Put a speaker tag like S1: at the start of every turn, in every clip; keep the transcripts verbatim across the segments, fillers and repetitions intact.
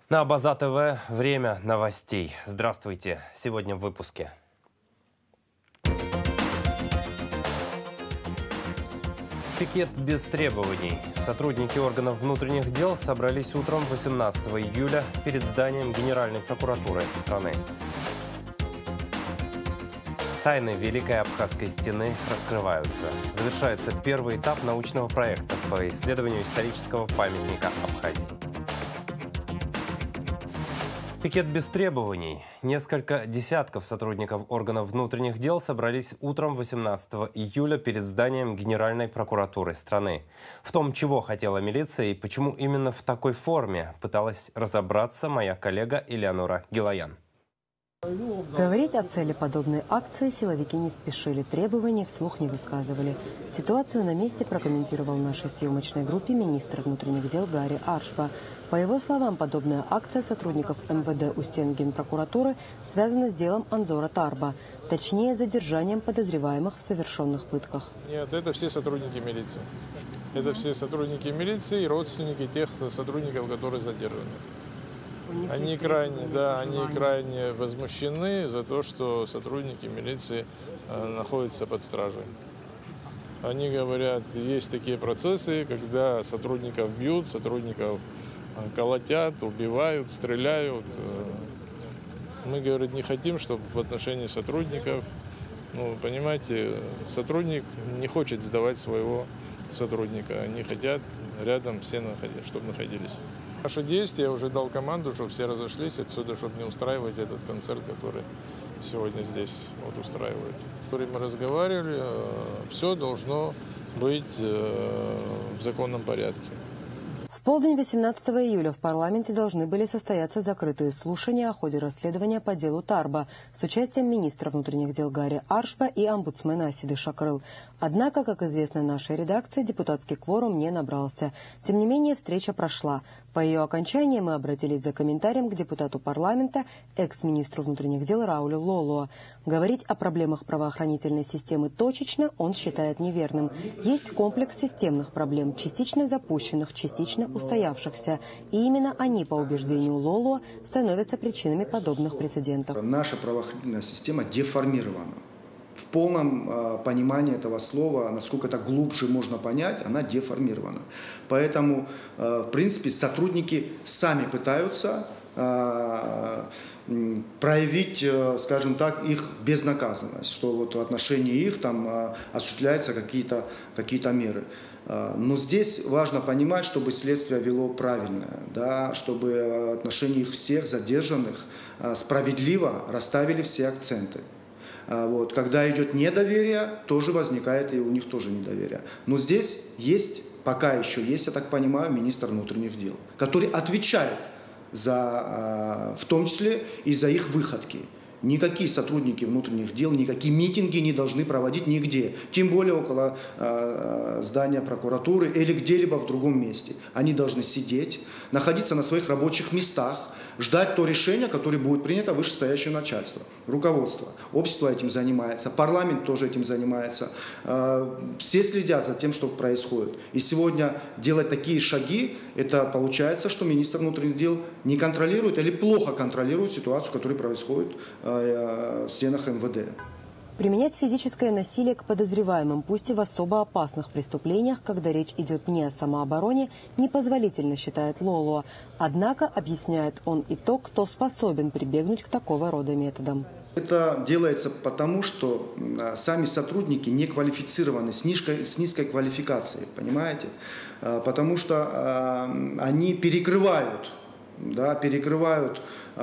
S1: На Абаза ТВ время новостей. Здравствуйте. Сегодня в выпуске. Пикет без требований. Сотрудники органов внутренних дел собрались утром восемнадцатого июля перед зданием Генеральной прокуратуры страны. Тайны Великой Абхазской стены раскрываются. Завершается первый этап научного проекта по исследованию исторического памятника Абхазии. Пикет без требований. Несколько десятков сотрудников органов внутренних дел собрались утром восемнадцатого июля перед зданием Генеральной прокуратуры страны. В том, чего хотела милиция и почему именно в такой форме, пыталась разобраться моя коллега Элеонора Гилаян.
S2: Говорить о цели подобной акции силовики не спешили, требований вслух не высказывали. Ситуацию на месте прокомментировал нашей съемочной группе министр внутренних дел Гарри Аршба. По его словам, подобная акция сотрудников эм вэ дэ у стен Генпрокуратуры связана с делом Анзора Тарба, точнее задержанием подозреваемых в совершенных пытках.
S3: Нет, это все сотрудники милиции. Это все сотрудники милиции и родственники тех сотрудников, которые задержаны. Они крайне, да, они крайне возмущены за то, что сотрудники милиции э, находятся под стражей. Они говорят, есть такие процессы, когда сотрудников бьют, сотрудников колотят, убивают, стреляют. Мы, говорят, не хотим, чтобы в отношении сотрудников, ну, понимаете, сотрудник не хочет сдавать своего сотрудника. Они хотят рядом все, чтобы находились. Наши действия, я уже дал команду, чтобы все разошлись отсюда, чтобы не устраивать этот концерт, который сегодня здесь вот устраивают. Мы разговаривали, все должно быть в законном порядке.
S2: В полдень восемнадцатого июля в парламенте должны были состояться закрытые слушания о ходе расследования по делу Тарба с участием министра внутренних дел Гарри Аршба и омбудсмена Асиды Шакрыл. Однако, как известно нашей редакции, депутатский кворум не набрался. Тем не менее, встреча прошла. По ее окончании мы обратились за комментарием к депутату парламента, экс-министру внутренних дел Раулю Лолуа. Говорить о проблемах правоохранительной системы точечно он считает неверным. Есть комплекс системных проблем, частично запущенных, частично устоявшихся. И именно они, по убеждению Лолуа, становятся причинами подобных прецедентов.
S4: Наша правоохранительная система деформирована. В полном э, понимании этого слова, насколько это глубже можно понять, она деформирована. Поэтому, э, в принципе, сотрудники сами пытаются э, проявить, э, скажем так, их безнаказанность, что вот в отношении их там э, осуществляются какие-то какие-то меры. Но здесь важно понимать, чтобы следствие вело правильное, да, чтобы в отношении их всех задержанных справедливо расставили все акценты. Вот. Когда идет недоверие, тоже возникает и у них тоже недоверие. Но здесь есть, пока еще есть, я так понимаю, министр внутренних дел, который отвечает за, в том числе и за их выходки. Никакие сотрудники внутренних дел, никакие митинги не должны проводить нигде, тем более около э, здания прокуратуры или где-либо в другом месте. Они должны сидеть, находиться на своих рабочих местах, ждать то решение, которое будет принято вышестоящее начальство, руководство. Общество этим занимается, парламент тоже этим занимается. Э, все следят за тем, что происходит. И сегодня делать такие шаги, это получается, что министр внутренних дел не контролирует или плохо контролирует ситуацию, которая происходит в стенах эм вэ дэ.
S2: Применять физическое насилие к подозреваемым, пусть и в особо опасных преступлениях, когда речь идет не о самообороне, непозволительно, считает Лолуа. Однако объясняет он и то, кто способен прибегнуть к такого рода методам.
S4: Это делается потому, что сами сотрудники не квалифицированы, с низкой, с низкой квалификацией, понимаете? Потому что они перекрывают, да, перекрывают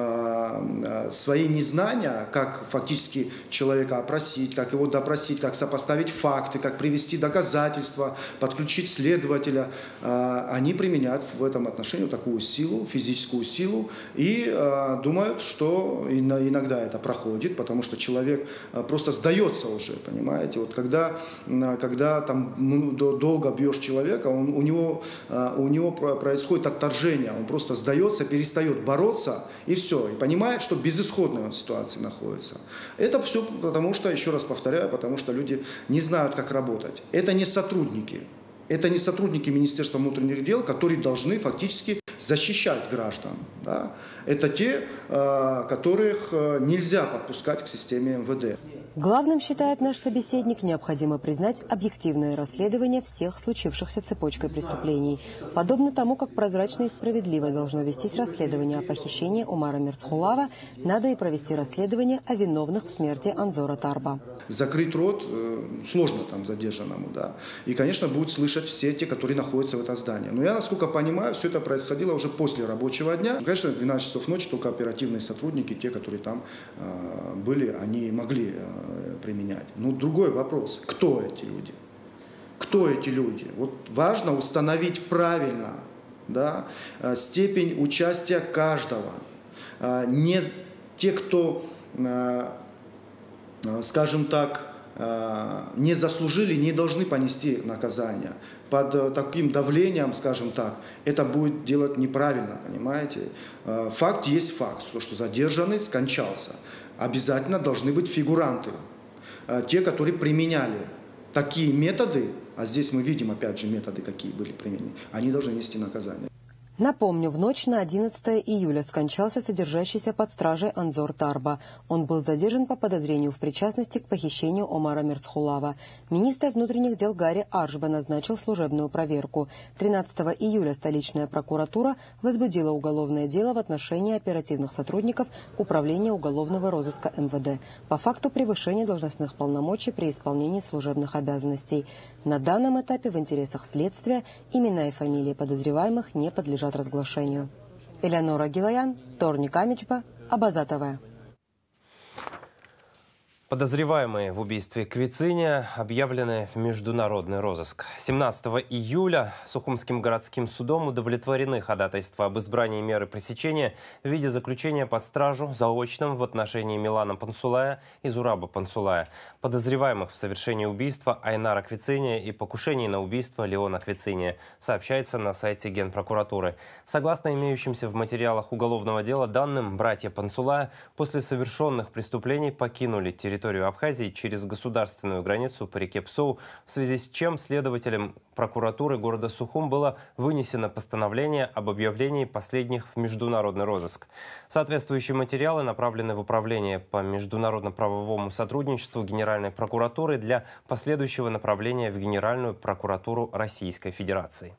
S4: э, свои незнания, как фактически человека опросить, как его допросить, как сопоставить факты, как привести доказательства, подключить следователя. Э, они применяют в этом отношении такую силу, физическую силу, и э, думают, что иногда это проходит, потому что человек просто сдается уже, понимаете. Вот когда, когда там, ну, долго бьешь человека, он, у, него, у него происходит отторжение, он просто сдается, перестает бороться, и все, и понимает, что в безысходной он ситуации находится. Это все потому, что, еще раз повторяю, потому что люди не знают, как работать. Это не сотрудники. Это не сотрудники Министерства внутренних дел, которые должны фактически защищать граждан. Да? Это те, которых нельзя подпускать к системе эм вэ дэ.
S2: Главным, считает наш собеседник, необходимо признать объективное расследование всех случившихся цепочкой преступлений. Подобно тому, как прозрачно и справедливо должно вестись расследование о похищении Омара Мерцхулава, надо и провести расследование о виновных в смерти Анзора Тарба.
S4: Закрыть рот сложно там задержанному, да. И, конечно, будут слышать все те, которые находятся в этом здании. Но я, насколько понимаю, все это происходило уже после рабочего дня. Конечно, в двенадцать часов ночи только оперативные сотрудники, те, которые там э, были, они могли э, применять. Но другой вопрос, кто эти люди? Кто эти люди? Вот важно установить правильно, да, степень участия каждого. Не те, кто, скажем так, не заслужили, не должны понести наказание. Под таким давлением, скажем так, это будет делать неправильно, понимаете? Факт есть факт, что, что задержанный скончался. Обязательно должны быть фигуранты, те, которые применяли такие методы, а здесь мы видим, опять же, методы, какие были применены, они должны нести наказание.
S2: Напомню, в ночь на одиннадцатое июля скончался содержащийся под стражей Анзор Тарба. Он был задержан по подозрению в причастности к похищению Омара Мерцхулава. Министр внутренних дел Гари Аршба назначил служебную проверку. тринадцатого июля столичная прокуратура возбудила уголовное дело в отношении оперативных сотрудников Управления уголовного розыска эм вэ дэ по факту превышения должностных полномочий при исполнении служебных обязанностей. На данном этапе в интересах следствия имена и фамилии подозреваемых не подлежат разглашению. Элеонора Гилаян, Торник Амичба, Абаза ТВ.
S1: Подозреваемые в убийстве Квициния объявлены в международный розыск. семнадцатого июля Сухумским городским судом удовлетворены ходатайства об избрании меры пресечения в виде заключения под стражу заочным в отношении Милана Пансулая и Зураба Пансулая, подозреваемых в совершении убийства Айнара Квициния и покушении на убийство Леона Квициния, сообщается на сайте Генпрокуратуры. Согласно имеющимся в материалах уголовного дела данным, братья Пансулая после совершенных преступлений покинули территорию территорию Абхазии через государственную границу по реке Псоу, в связи с чем следователям прокуратуры города Сухум было вынесено постановление об объявлении последних в международный розыск. Соответствующие материалы направлены в Управление по международно-правовому сотрудничеству Генеральной прокуратуры для последующего направления в Генеральную прокуратуру Российской Федерации.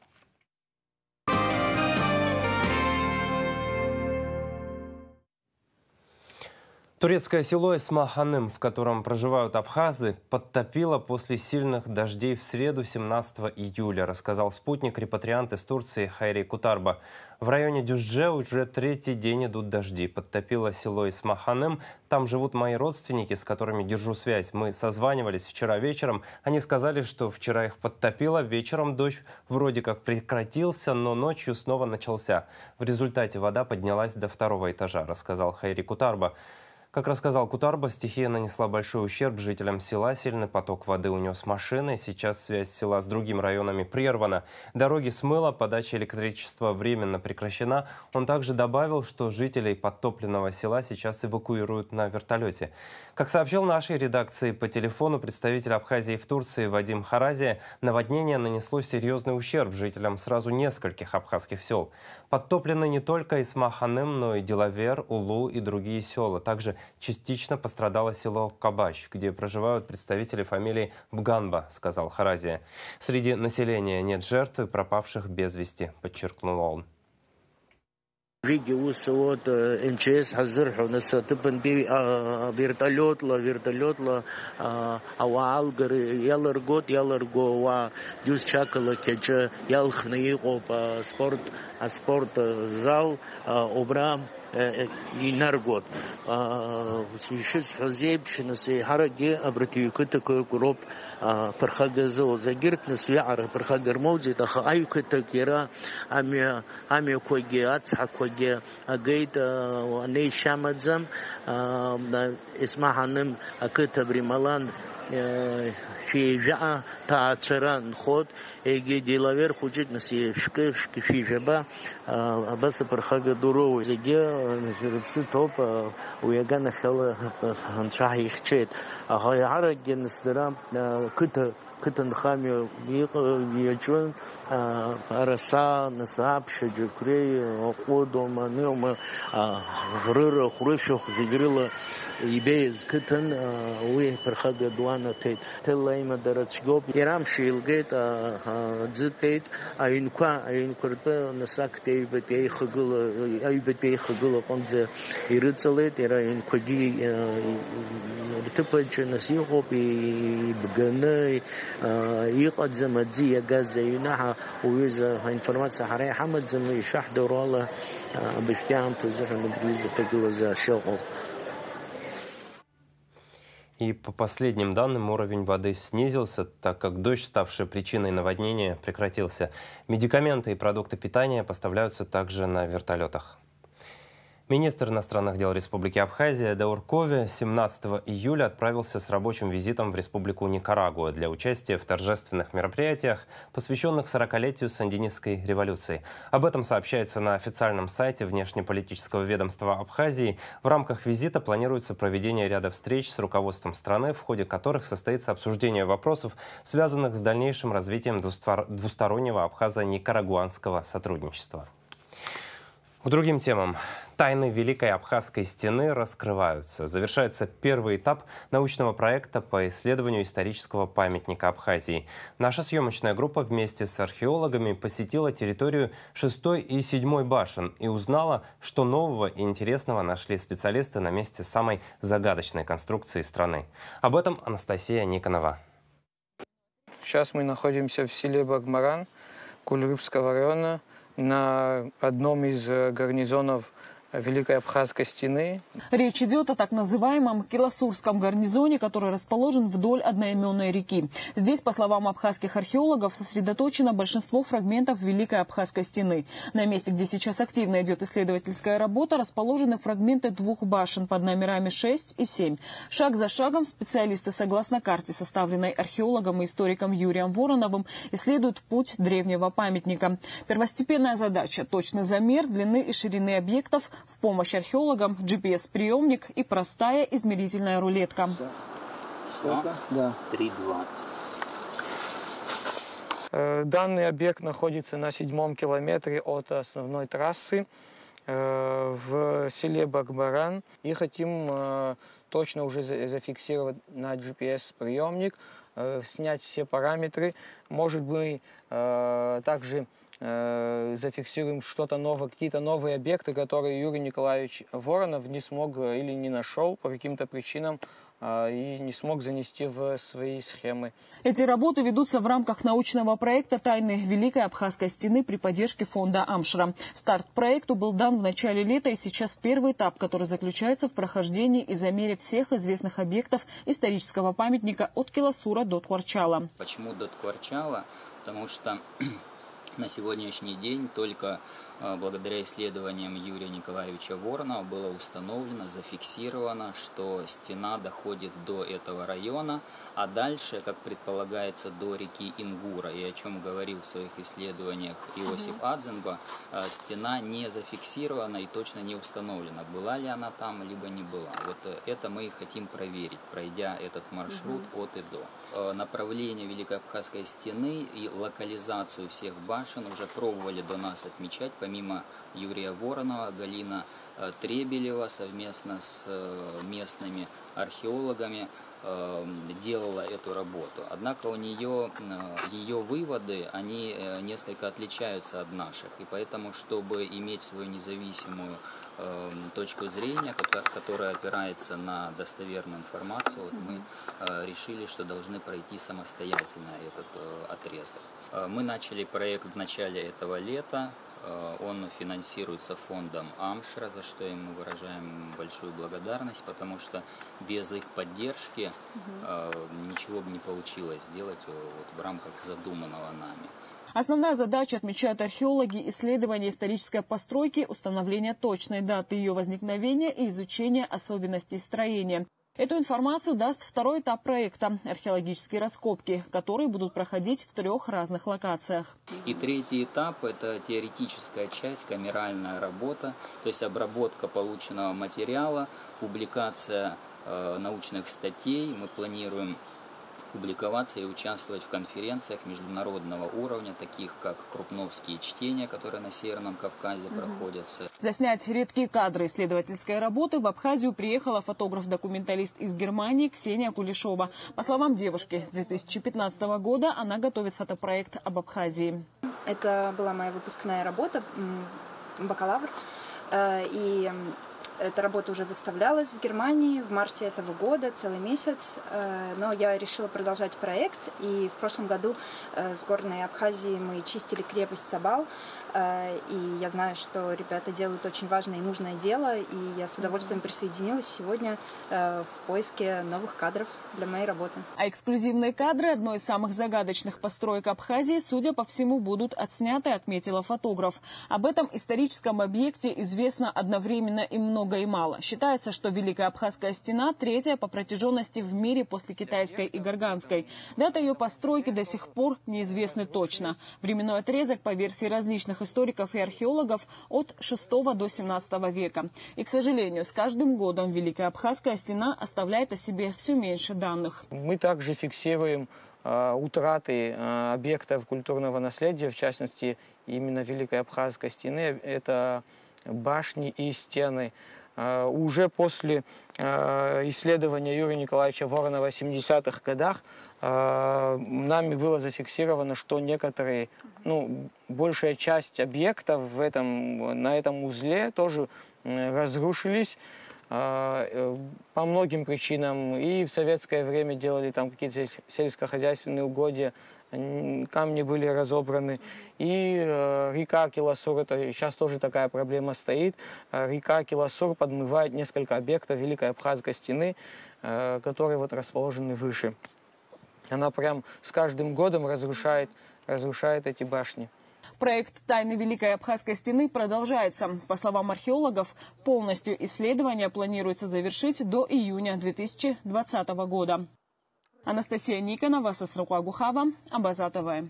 S1: Турецкое село Исма-Ханым, в котором проживают абхазы, подтопило после сильных дождей в среду семнадцатого июля, рассказал спутник репатриант из Турции Хайри Кутарба. В районе Дюждже уже третий день идут дожди. Подтопило село Исма-Ханым. Там живут мои родственники, с которыми держу связь. Мы созванивались вчера вечером. Они сказали, что вчера их подтопило. Вечером дождь вроде как прекратился, но ночью снова начался. В результате вода поднялась до второго этажа, рассказал Хайри Кутарба. Как рассказал Кутарба, стихия нанесла большой ущерб жителям села, сильный поток воды унес машины. Сейчас связь села с другими районами прервана. Дороги смыло, подача электричества временно прекращена. Он также добавил, что жителей подтопленного села сейчас эвакуируют на вертолете. Как сообщил нашей редакции по телефону представитель Абхазии в Турции Вадим Харазия, наводнение нанесло серьезный ущерб жителям сразу нескольких абхазских сел. Подтоплены не только Исма-Ханым, но и Дилавер, Улу и другие села. Также частично пострадало село Кабач, где проживают представители фамилии Бганба, сказал Харазия. Среди населения нет жертв и пропавших без вести, подчеркнул он.
S5: Видео вот эн че эс حذر ناس تبن بي вертолет ла вертолет ла авалгар яларгот яларго ва дюс чакала кече ялхны опа спорт спорт зал обрам инаргот сишис хазебшнас хараге абратиюкы такой гроб пархагазо загирт нас яр пархагар моузи таха аюкы такира ами ами коге ацха коге агейт ней шамадзам Исма-Ханым акытабри малан في جاء تعثران خود اجي ديلاوير خوجك نسي شك شك في جبا بس برخاجة دورو زيجي نزربس توب ويجانا خلا هنشاه يخشيت هاي عرق نسترام كت كت نخامي يجون رسا نساب شجكري قودو منيوم غرر خريشوخ زيجريلا يبيز كتن ويه برخاجة دوانا تيت تلاقي مدرج جوب يرام شيلجيت زيت أينكوا أينكورتا نساك تي بتي خجل أي بتي خجل قنزة يرتلت يرا أينكوجي بتبجي نسيقو بجناي يقعد زمزية جازينها وإذا إنفورماتيا حرية حمد زمي شحد وراله بشتيام تزحم بجوز تجوز شغل.
S1: И по последним данным уровень воды снизился, так как дождь, ставший причиной наводнения, прекратился. Медикаменты и продукты питания поставляются также на вертолетах. Министр иностранных дел Республики Абхазия Даур Кове семнадцатого июля отправился с рабочим визитом в Республику Никарагуа для участия в торжественных мероприятиях, посвященных сорокалетию сандинистской революции. Об этом сообщается на официальном сайте внешнеполитического ведомства Абхазии. В рамках визита планируется проведение ряда встреч с руководством страны, в ходе которых состоится обсуждение вопросов, связанных с дальнейшим развитием двустороннего абхазо-никарагуанского сотрудничества. К другим темам. Тайны Великой Абхазской стены раскрываются. Завершается первый этап научного проекта по исследованию исторического памятника Абхазии. Наша съемочная группа вместе с археологами посетила территорию шестой и седьмой башен и узнала, что нового и интересного нашли специалисты на месте самой загадочной конструкции страны. Об этом Анастасия Никонова.
S6: Сейчас мы находимся в селе Багмаран Кульрыбского района, на одном из гарнизонов Великой Абхазской стены.
S7: Речь идет о так называемом Киласурском гарнизоне, который расположен вдоль одноименной реки. Здесь, по словам абхазских археологов, сосредоточено большинство фрагментов Великой Абхазской стены. На месте, где сейчас активно идет исследовательская работа, расположены фрагменты двух башен под номерами шесть и семь. Шаг за шагом специалисты, согласно карте, составленной археологом и историком Юрием Вороновым, исследуют путь древнего памятника. Первостепенная задача – точный замер длины и ширины объектов. В помощь археологам джи пи эс-приемник и простая измерительная рулетка.
S8: Сколько? Да.
S5: три двадцать.
S6: Данный объект находится на седьмом километре от основной трассы в селе Багмаран. И хотим точно уже зафиксировать на джи пи эс-приемник, снять все параметры. Может быть, также зафиксируем что-то новое, какие-то новые объекты, которые Юрий Николаевич Воронов не смог или не нашел по каким-то причинам и не смог занести в свои схемы.
S7: Эти работы ведутся в рамках научного проекта «Тайны Великой Абхазской стены» при поддержке фонда Амшра. Старт проекту был дан в начале лета, и сейчас первый этап, который заключается в прохождении и замере всех известных объектов исторического памятника от Киласура до Тхуарчала.
S9: Почему до Тхуарчала? Потому что на сегодняшний день только благодаря исследованиям Юрия Николаевича Воронова было установлено, зафиксировано, что стена доходит до этого района, а дальше, как предполагается, до реки Ингура. И о чем говорил в своих исследованиях Иосиф Адзенба, стена не зафиксирована и точно не установлена, была ли она там, либо не была. Вот это мы и хотим проверить, пройдя этот маршрут от и до. Направление Великой Абхазской стены и локализацию всех башен уже пробовали до нас отмечать, помимо Юрия Воронова, Галина Требелева совместно с местными археологами делала эту работу. Однако у нее, ее выводы, они несколько отличаются от наших. И поэтому, чтобы иметь свою независимую точку зрения, которая опирается на достоверную информацию, вот мы решили, что должны пройти самостоятельно этот отрезок. Мы начали проект в начале этого лета. Он финансируется фондом Амшра, за что им мы выражаем большую благодарность, потому что без их поддержки угу. ничего бы не получилось сделать вот в рамках задуманного нами.
S7: Основная задача, отмечают археологи, исследование исторической постройки, установление точной даты ее возникновения и изучение особенностей строения. Эту информацию даст второй этап проекта – археологические раскопки, которые будут проходить в трех разных локациях.
S9: И третий этап – это теоретическая часть, камеральная работа, то есть обработка полученного материала, публикация э, научных статей. Мы планируем публиковаться и участвовать в конференциях международного уровня, таких как крупновские чтения, которые на Северном Кавказе угу. проходятся.
S7: Заснять редкие кадры исследовательской работы в Абхазию приехала фотограф-документалист из Германии Ксения Кулешова. По словам девушки, с две тысячи пятнадцатого года она готовит фотопроект об Абхазии.
S10: Это была моя выпускная работа, бакалавр, и эта работа уже выставлялась в Германии в марте этого года, целый месяц, но я решила продолжать проект, и в прошлом году с Горной Абхазии мы чистили крепость Сабал, и я знаю, что ребята делают очень важное и нужное дело, и я с удовольствием присоединилась сегодня в поиске новых кадров для моей работы.
S7: А эксклюзивные кадры одной из самых загадочных построек Абхазии, судя по всему, будут отсняты, отметила фотограф. Об этом историческом объекте известно одновременно и много и мало. Считается, что Великая Абхазская стена третья по протяженности в мире после китайской и Горганской. Дата ее постройки до сих пор неизвестны точно. Временной отрезок, по версии различных историков и археологов, от шестого до семнадцатого века. И, к сожалению, с каждым годом Великая Абхазская стена оставляет о себе все меньше данных.
S6: Мы также фиксируем э, утраты э, объектов культурного наследия, в частности, именно Великой Абхазской стены. Это башни и стены. Uh, уже после uh, исследования Юрия Николаевича Воронова в семидесятых годах uh, нами было зафиксировано, что некоторые, ну, большая часть объектов в этом, на этом узле тоже uh, разрушились uh, по многим причинам. И в советское время делали там какие-то сельскохозяйственные угодья, камни были разобраны. И э, река Киласур, это сейчас тоже такая проблема стоит. Река Киласур подмывает несколько объектов Великой Абхазской стены, э, которые вот расположены выше. Она прям с каждым годом разрушает, разрушает эти башни.
S7: Проект «Тайны Великой Абхазской стены» продолжается. По словам археологов, полностью исследование планируется завершить до июня две тысячи двадцатого года. Анастасия Никонова, Сосрука Гухава, Абаза ТВ.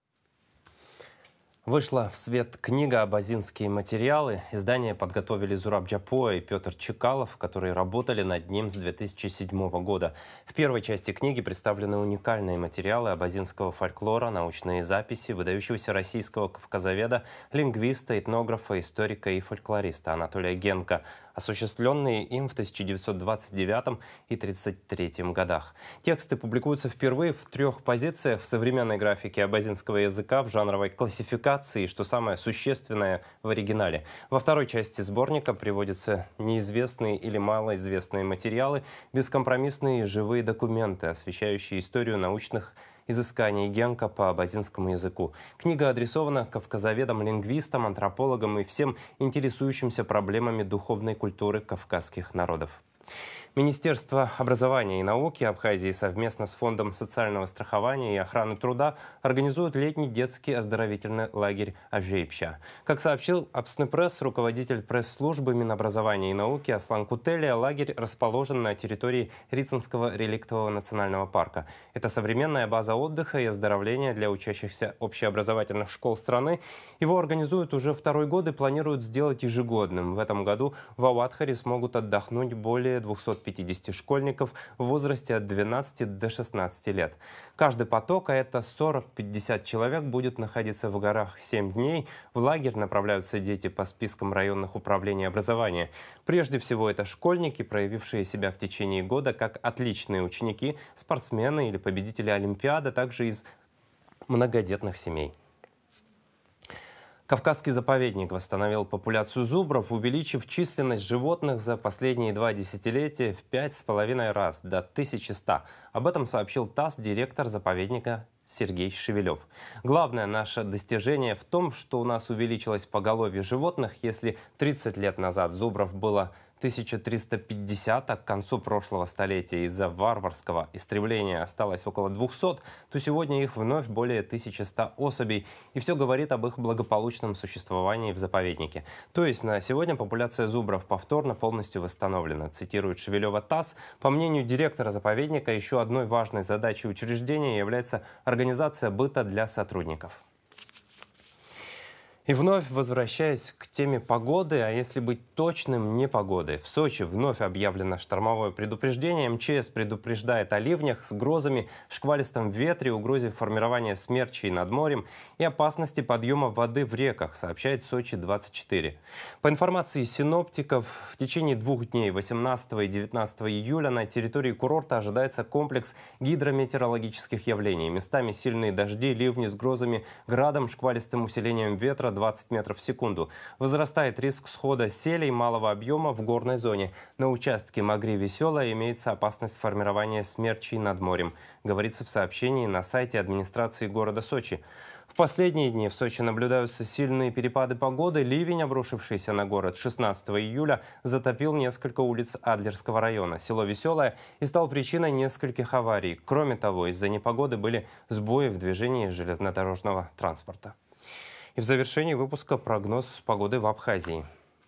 S1: Вышла в свет книга «Абазинские материалы». Издание подготовили Зураб Джапоа и Петр Чекалов, которые работали над ним с две тысячи седьмого года. В первой части книги представлены уникальные материалы абазинского фольклора, научные записи выдающегося российского кавказоведа, лингвиста, этнографа, историка и фольклориста Анатолия Генка, осуществленные им в тысяча девятьсот двадцать девятом и тысяча девятьсот тридцать третьем годах. Тексты публикуются впервые в трех позициях в современной графике абазинского языка в жанровой классификации, что самое существенное в оригинале. Во второй части сборника приводятся неизвестные или малоизвестные материалы, бескомпромиссные живые документы, освещающие историю научных изысканий Генка по абазинскому языку. Книга адресована кавказоведам, лингвистам, антропологам и всем интересующимся проблемами духовной культуры кавказских народов. Министерство образования и науки Абхазии совместно с Фондом социального страхования и охраны труда организуют летний детский оздоровительный лагерь «Авжейпща». Как сообщил Абснепресс, руководитель пресс-службы Минобразования и науки Аслан Кутелия, лагерь расположен на территории Рицинского реликтового национального парка. Это современная база отдыха и оздоровления для учащихся общеобразовательных школ страны. Его организуют уже второй год и планируют сделать ежегодным. В этом году в Ауатхаре смогут отдохнуть более двухсот пятидесяти школьников в возрасте от двенадцати до шестнадцати лет. Каждый поток, а это сорок-пятьдесят человек, будет находиться в горах семь дней. В лагерь направляются дети по спискам районных управлений образования. Прежде всего, это школьники, проявившие себя в течение года как отличные ученики, спортсмены или победители Олимпиады, а также из многодетных семей. Кавказский заповедник восстановил популяцию зубров, увеличив численность животных за последние два десятилетия в пять с половиной раз, до тысячи ста. Об этом сообщил ТАСС директор заповедника Сергей Шевелев. Главное наше достижение в том, что у нас увеличилось поголовье животных. Если тридцать лет назад зубров было тысяча триста пятьдесят, а к концу прошлого столетия из-за варварского истребления осталось около двухсот, то сегодня их вновь более тысячи ста особей. И все говорит об их благополучном существовании в заповеднике. То есть на сегодня популяция зубров повторно полностью восстановлена. Цитирует Шевелева ТАСС. По мнению директора заповедника, еще одной важной задачей учреждения является организация быта для сотрудников. И вновь возвращаясь к теме погоды, а если быть точным, непогоды. В Сочи вновь объявлено штормовое предупреждение. МЧС предупреждает о ливнях с грозами, шквалистом ветре, угрозе формирования смерчей над морем и опасности подъема воды в реках, сообщает Сочи двадцать четыре. По информации синоптиков, в течение двух дней, восемнадцатого и девятнадцатого июля, на территории курорта ожидается комплекс гидрометеорологических явлений. Местами сильные дожди, ливни с грозами, градом, шквалистым усилением ветра двадцать метров в секунду. Возрастает риск схода селей малого объема в горной зоне. На участке Магри-Веселая имеется опасность формирования смерчей над морем, говорится в сообщении на сайте администрации города Сочи. В последние дни в Сочи наблюдаются сильные перепады погоды. Ливень, обрушившийся на город шестнадцатого июля, затопил несколько улиц Адлерского района, село Веселое, и стал причиной нескольких аварий. Кроме того, из-за непогоды были сбои в движении железнодорожного транспорта. И в завершении выпуска прогноз погоды в Абхазии.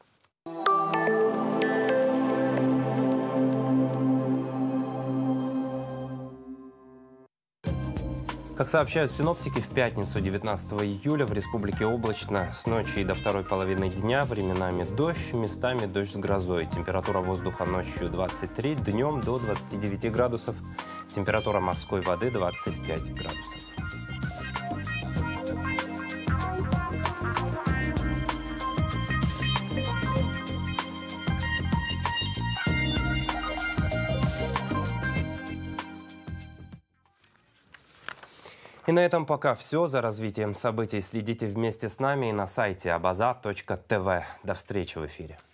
S1: Как сообщают синоптики, в пятницу девятнадцатого июля в республике облачно, с ночи и до второй половины дня временами дождь, местами дождь с грозой. Температура воздуха ночью двадцать три, днем до двадцати девяти градусов. Температура морской воды двадцать пять градусов. И на этом пока все. За развитием событий следите вместе с нами и на сайте абаза точка тв. До встречи в эфире.